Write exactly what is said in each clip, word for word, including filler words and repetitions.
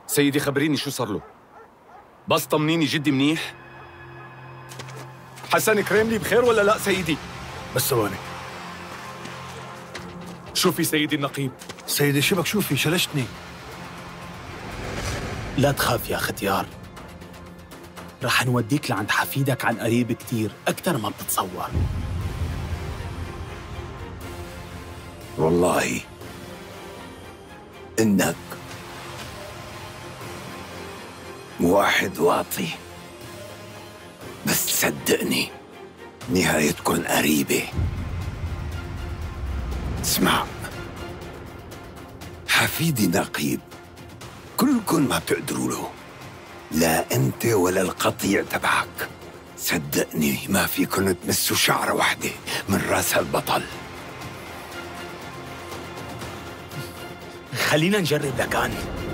سيدي خبريني شو صار له. بس طمنيني جدي منيح. حسن كريملي بخير ولا لا سيدي؟ بس ثواني. شو في سيدي النقيب؟ سيدي شبك شو في؟ شلشتني. لا تخاف يا ختيار، رح نوديك لعند حفيدك عن قريب كتير أكتر ما بتتصور. والله إنك واحد واطي، بس صدقني نهايتكن قريبة. اسمع، حفيدي نقيب كلكن ما بتقدروا له، لا أنت ولا القطيع تبعك. صدقني ما فيكن تمسوا شعرة واحدة من راس هالبطل. خلينا نجرب لكان.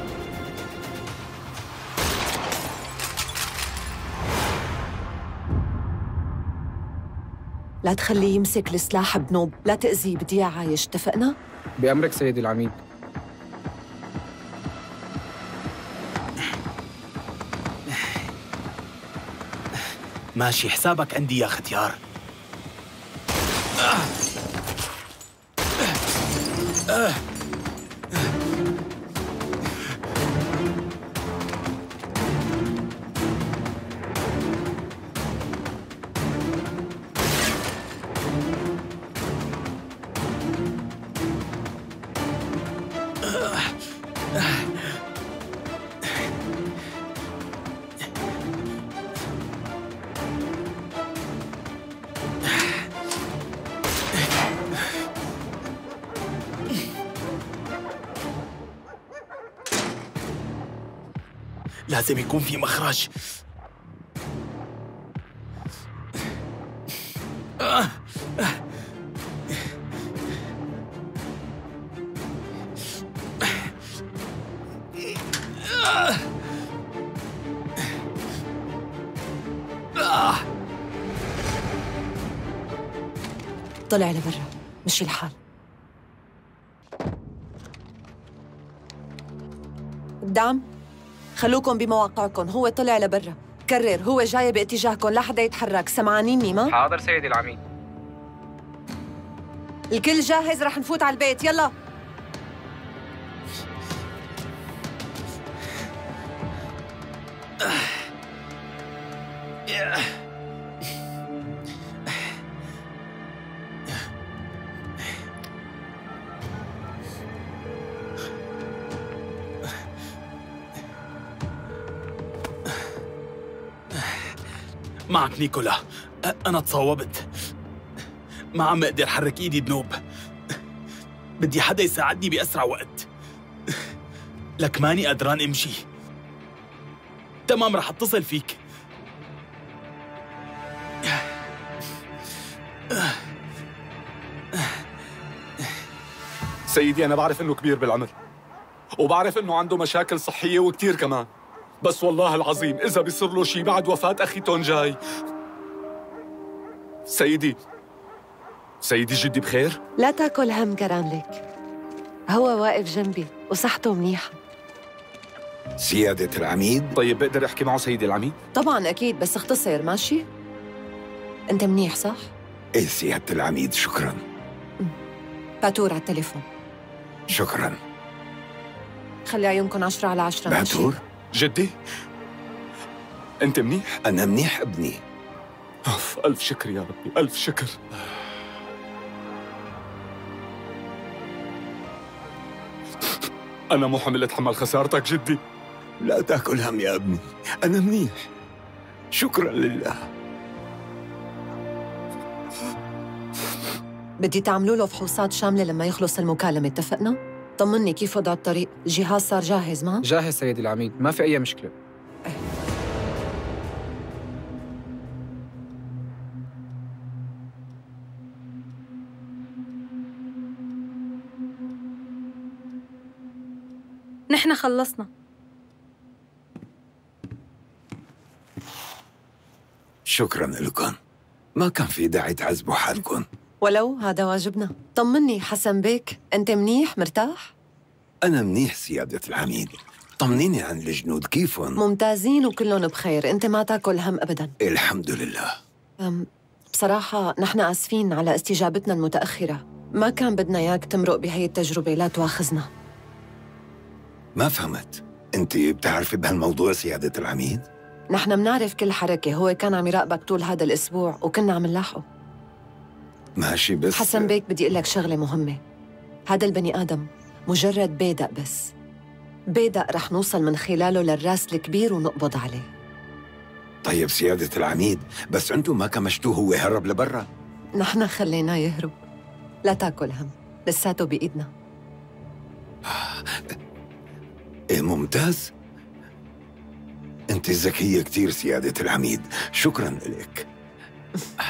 لا تخليه يمسك السلاح بنوب، لا تأذيه، بدي إياه عايش، اتفقنا؟ بأمرك سيدي العميد. ماشي حسابك عندي يا ختيار. لازم يكون في مخرج. طلع لبرا، مشي الحال. الدعم خلوكم بمواقعكم، هو طلع لبرا. كرر، هو جاي باتجاهكم، لا حدا يتحرك. سمعانيني ما؟ حاضر سيدي العميد. الكل جاهز، رح نفوت على البيت، يلا. معك نيكولا، أنا تصوبت، ما عم أقدر حرك إيدي بنوب. بدي حدا يساعدني بأسرع وقت، لك ماني قدران أمشي. تمام، رح أتصل فيك. سيدي أنا بعرف إنه كبير بالعمر، وبعرف إنه عنده مشاكل صحية وكتير كمان، بس والله العظيم إذا بيصير له شي بعد وفاة أخي تونجاي. سيدي سيدي جدي بخير؟ لا تاكل هم كراملك، هو واقف جنبي وصحته منيحة. سيادة العميد. طيب بقدر أحكي معه سيدي العميد؟ طبعاً أكيد، بس اختصر ماشي؟ أنت منيح صح؟ إيه سيادة العميد، شكراً. باتور على التليفون. شكراً. خلي عيونكم عشرة على عشرة. باتور؟ جدي؟ أنت منيح؟ أنا منيح ابني. أوف، ألف شكر يا ربي، ألف شكر. أنا مو حمل أتحمل خسارتك جدي. لا تاكل هم يا ابني، أنا منيح، شكراً لله. بدي تعملوا له فحوصات شاملة لما يخلص المكالمة، اتفقنا؟ طمني كيف وضع الطريق، الجهاز صار جاهز ما؟ جاهز سيدي العميد، ما في أي مشكلة. نحن خلصنا. شكراً لكم، ما كان في داعي تعذبوا حالكم. ولو هذا واجبنا. طمني حسن بيك، أنت منيح مرتاح؟ أنا منيح سيادة العميد، طمنيني عن الجنود كيفهم؟ ممتازين وكلهم بخير، انت ما تاكل هم ابدا. الحمد لله. أم بصراحة نحن آسفين على استجابتنا المتأخرة، ما كان بدنا اياك تمرق بهي التجربة، لا تواخذنا. ما فهمت، انت بتعرفي بهالموضوع سيادة العميد؟ نحن منعرف كل حركة، هو كان عم يراقبك طول هذا الأسبوع وكنا عم نلاحقه. ماشي بس حسن بيك بدي أقول لك شغلة مهمة، هذا البني آدم مجرد بيدق بس، بيدق رح نوصل من خلاله للراس الكبير ونقبض عليه. طيب سيادة العميد، بس انتم ما كمشتوه هو هرب لبرا؟ نحن خليناه يهرب، لا تاكل هم، لساته بإيدنا. إيه ممتاز. انت ذكية كتير سيادة العميد، شكراً لك.